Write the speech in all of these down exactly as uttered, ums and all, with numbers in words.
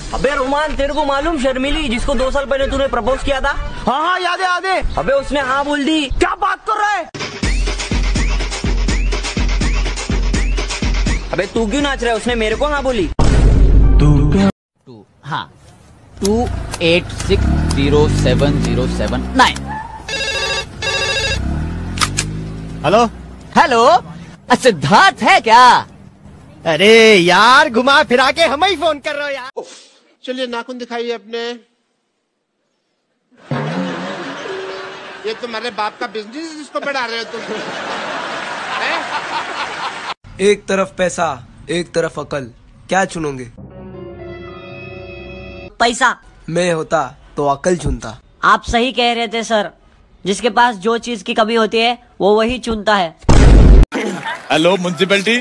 अबे रोमान, तेरे को मालूम शर्मिली जिसको दो साल पहले तूने प्रपोज किया था? हाँ हाँ याद है याद है। अबे उसने हाँ बोल दी। क्या बात कर रहा है? अबे तू क्यों नाच रहा है? उसने मेरे को हाँ बोली। तू टू हाँ two eight six zero seven zero seven nine. Hello hello, Siddharth है क्या? अरे यार, घुमा फिरा के हम ही फोन कर रहे हो यार। चलिए नाखून दिखाइए अपने। ये तुम्हारे बाप का बिजनेस है जिसको बढ़ा रहे हो तुम। एक तरफ पैसा, एक तरफ अकल, क्या चुनोगे? पैसा। मैं होता तो अकल चुनता। आप सही कह रहे थे सर, जिसके पास जो चीज की कमी होती है वो वही चुनता है। हेलो म्युनिसिपैलिटी,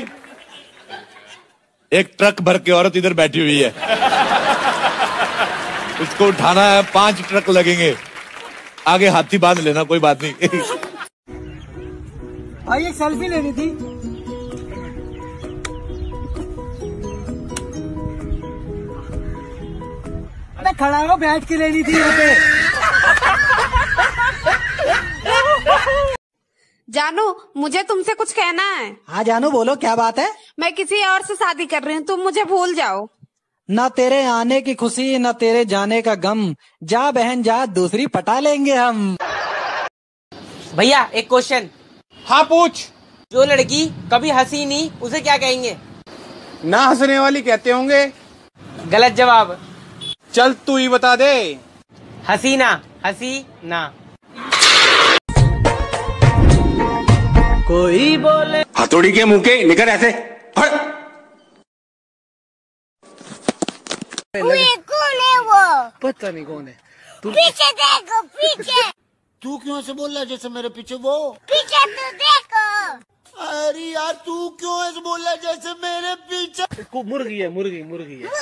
एक ट्रक भर के औरत इधर बैठी हुई है, उसको उठाना है, पांच ट्रक लगेंगे, आगे हाथी बांध लेना, कोई बात नहीं। भाई एक सेल्फी लेनी थी। अरे खड़ा हो, बैठ के लेनी थी यहाँ पे। जानू, मुझे तुमसे कुछ कहना है। हाँ जानू, बोलो क्या बात है? मैं किसी और से शादी कर रही हूँ, तुम मुझे भूल जाओ। न तेरे आने की खुशी न तेरे जाने का गम, जा बहन जा, दूसरी पटा लेंगे हम। भैया एक क्वेश्चन। हाँ पूछ। जो लड़की कभी हंसी नहीं उसे क्या कहेंगे? ना हंसने वाली कहते होंगे। गलत जवाब। चल तू ही बता दे। हसीना। हसीना। कोई बोले हथौड़ी के मुंह के निकल ऐसे। कौन है वो? पता नहीं कौन है। तू पीछे देखो, पीछे। तू क्यों ऐसे बोल रहा है जैसे मेरे पीछे वो? पीछे तो देखो। अरे यार, तू क्यों ऐसे बोल रहा है जैसे मेरे पीछे? मुर्गी है, मुर्गी मुर्गी है।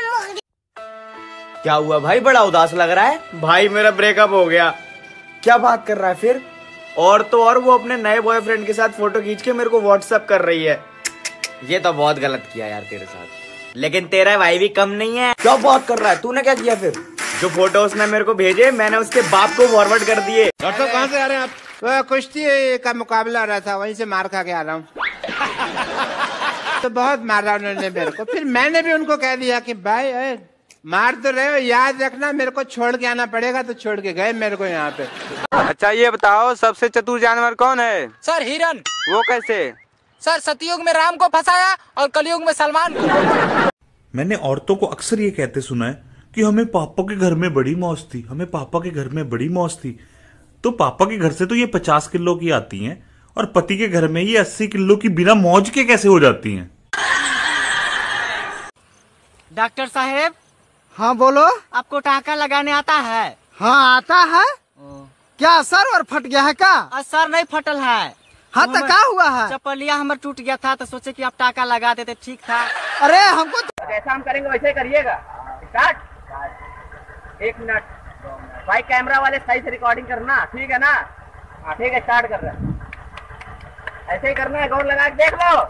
क्या हुआ भाई, बड़ा उदास लग रहा है? भाई मेरा ब्रेकअप हो गया। क्या बात कर रहा है फिर? और तो और वो अपने नए बॉयफ्रेंड के साथ फोटो खींच के मेरे को व्हाट्सएप कर रही है। ये तो बहुत गलत किया यार तेरे साथ, लेकिन तेरा भाई भी कम नहीं है। क्या बात कर रहा है? तूने क्या किया फिर? जो फोटो उसने मेरे को भेजे, मैंने उसके बाप को फॉरवर्ड कर दिए। डॉक्टर साहब कहाँ से आ रहे हैं आप? कुश्ती का मुकाबला हो रहा था, वहीं से मार खा के आ रहा हूँ। तो बहुत मारा उन्होंने मेरे को, फिर मैंने भी उनको कह दिया कि भाई ए, मार तो रहे हो, याद रखना मेरे को छोड़ के आना पड़ेगा। तो छोड़ के गए मेरे को यहाँ पे। अच्छा ये बताओ, सबसे चतुर जानवर कौन है? सर हिरन। वो कैसे? सर सतयुग में राम को फंसाया और कलयुग में सलमान को। मैंने औरतों को अक्सर ये कहते सुना है कि हमें पापा के घर में बड़ी मौज थी, हमें पापा के घर में बड़ी मौज थी। तो पापा के घर से तो ये पचास किलो की आती हैं और पति के घर में ये अस्सी किलो की बिना मौज के कैसे हो जाती हैं? डॉक्टर साहेब। हाँ बोलो। आपको टाँका लगाने आता है? हाँ आता है। क्या सर और फट गया है का? सर नहीं फटल है। हाँ तो क्या हुआ है? चपलिया हमारा टूट गया था, तो सोचे कि आप टाँका लगा देते, ठीक था। अरे हमको तो... जैसा हम करेंगे वैसे करिएगा। स्टार्ट। एक मिनट भाई, कैमरा वाले सही से रिकॉर्डिंग करना, ठीक है ना? हाँ ठीक है, स्टार्ट कर रहे हैं। ऐसे ही करना है, गौर लगा के देख लो।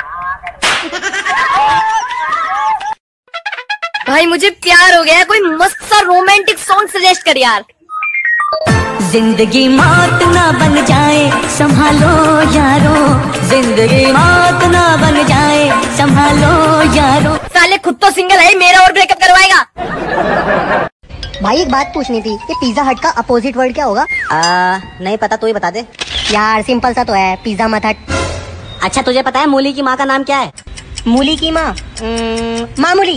भाई मुझे प्यार हो गया, कोई मस्त सा रोमांटिक सॉन्ग सजेस्ट कर यार। जिंदगी मौत ना बन जाए संभालो यारो, जिंदगी मौत ना बन जाए संभालो यारो। साले खुद तो सिंगल है, मेरा और ब्रेकअप करवाएगा। भाई एक बात पूछनी थी, ये पिज्जा हट का अपोजिट वर्ड क्या होगा? आ, नहीं पता, तू ही बता दे यार। सिंपल सा तो है, पिज्जा मत हट। अच्छा तुझे पता है मूली की माँ का नाम क्या है? मूली की माँ? मामूली।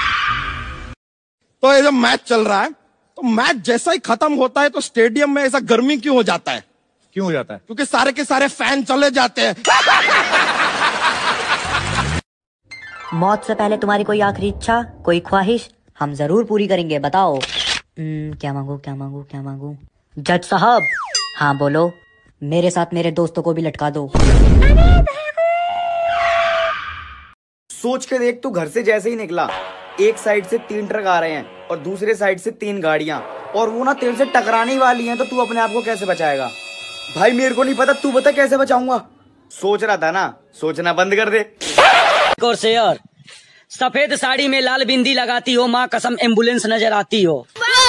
तो ये जब मैच चल रहा है, तो मैच जैसा ही खत्म होता है तो स्टेडियम में ऐसा गर्मी क्यों हो जाता है? क्यों हो जाता है? क्योंकि सारे के सारे फैन चले जाते हैं। मौत से पहले तुम्हारी कोई आखिरी इच्छा, कोई ख्वाहिश हम जरूर पूरी करेंगे, बताओ। hmm, क्या मांगू क्या मांगू क्या मांगू? जज साहब। हाँ बोलो। मेरे साथ मेरे दोस्तों को भी लटका दो। सोच के देख, तू घर से जैसे ही निकला, एक साइड से तीन ट्रक आ रहे हैं और दूसरे साइड से तीन गाड़ियां, और वो ना तेरे से टकराने वाली हैं, तो तू अपने आप को कैसे बचाएगा? भाई मेरे को नहीं पता, तू बता कैसे बचाऊंगा? सोच रहा था ना, सोचना बंद कर दे। और से यार सफेद साड़ी में लाल बिंदी लगाती हो, माँ कसम एम्बुलेंस नजर आती हो।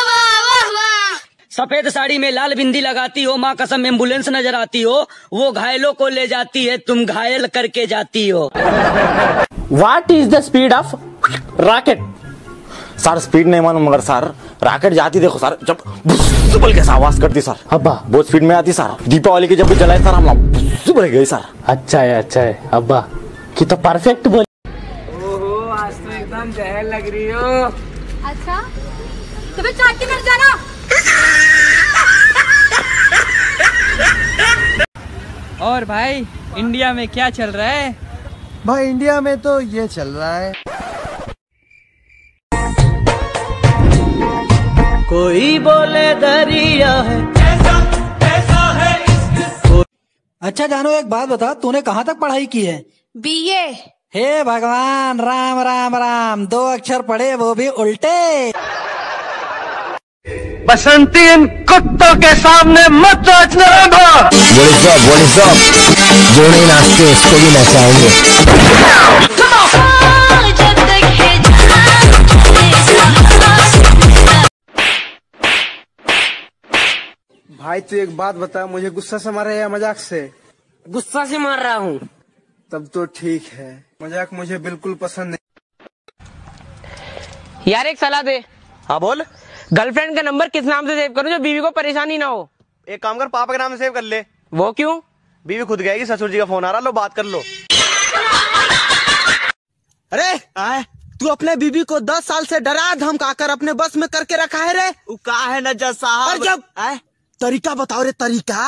सफेद साड़ी में लाल बिंदी लगाती हो, माँ कसम एम्बुलेंस नजर आती हो। वो घायलों को ले जाती है, तुम घायल करके जाती हो। What is the speed of rocket? Sir speed नहीं मालूम मगर सर रॉकेट जाती देखो सर जब बोल कैसा आवाज करती सर। अब्बा बहुत स्पीड में आती सर। दीपावली की जब भी जलाए सर हम लोग बोल गए सर। अच्छा है अच्छा है अब्बा कि तो परफेक्ट बोल। ओहो आज तो एकदम जहर लग रही हो। अच्छा तो फिर चाट के कर जाना। और भाई इंडिया में क्या चल रहा है? भाई इंडिया में तो ये चल रहा है। कोई बोले दरिया है, ऐसा है इसके। अच्छा जानो एक बात बता, तूने कहाँ तक पढ़ाई की है? बीए। हे भगवान राम राम राम, दो अक्षर पढ़े वो भी उल्टे। बसंती इन कुत्तों के सामने मत नाचना। जो नहीं नाचते उसको भी नचाएंगे। भाई तू एक बात बता, मुझे गुस्सा से मार रहा है या मजाक से? गुस्सा से मार रहा हूँ। तब तो ठीक है, मजाक मुझे बिल्कुल पसंद नहीं। यार एक सलाह दे। हाँ बोल। गर्लफ्रेंड का नंबर किस नाम से सेव करूं जो बीवी को परेशानी ना हो? एक काम कर पापा के नाम से सेव कर ले। वो क्यों? बीवी खुद गएगी, ससुर जी का फोन आ रहा, लो बात कर लो। अरे आए तू अपने बीबी को दस साल से डरा धमका कर अपने बस में करके रखा है रे। वो का है न जज साहब। और जब आए तरीका बताओ रे तरीका।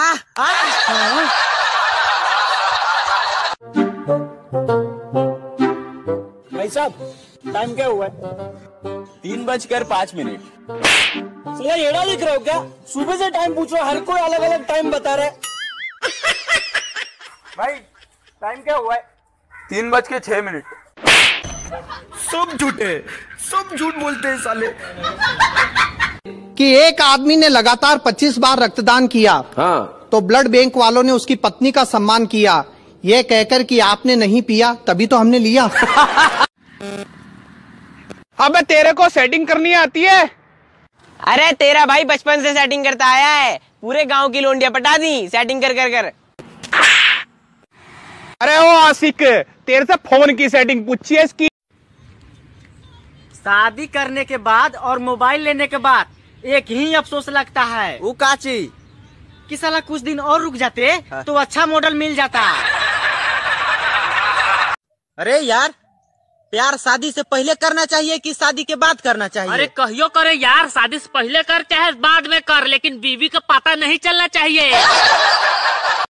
भाई साहब टाइम क्या हुआ है? तीन बजकर पाँच मिनट। चला येड़ा दिख रहा हो क्या? सुबह से टाइम पूछ रहा, हर कोई अलग अलग टाइम बता रहा है। भाई टाइम क्या हुआ है? तीन बज के छह मिनट। सब झूठे, सब झूठ बोलते हैं साले। कि एक आदमी ने लगातार पच्चीस बार रक्तदान किया। हाँ। तो ब्लड बैंक वालों ने उसकी पत्नी का सम्मान किया, ये कहकर कि आपने नहीं पिया तभी तो हमने लिया। अबे तेरे को सेटिंग करनी आती है? अरे तेरा भाई बचपन से सेटिंग करता आया है, पूरे गांव की लोंडिया पटा दी सेटिंग कर कर कर। अरे ओ आशिक, तेरे से फोन की सेटिंग पूछी है इसकी। शादी करने के बाद और मोबाइल लेने के बाद एक ही अफसोस लगता है। वो काची कि साला कुछ दिन और रुक जाते हाँ। तो अच्छा मॉडल मिल जाता। अरे यार प्यार शादी से पहले करना चाहिए कि शादी के बाद करना चाहिए? अरे कहियो करे यार, शादी से पहले कर चाहे बाद में कर, लेकिन बीवी का पता नहीं चलना चाहिए।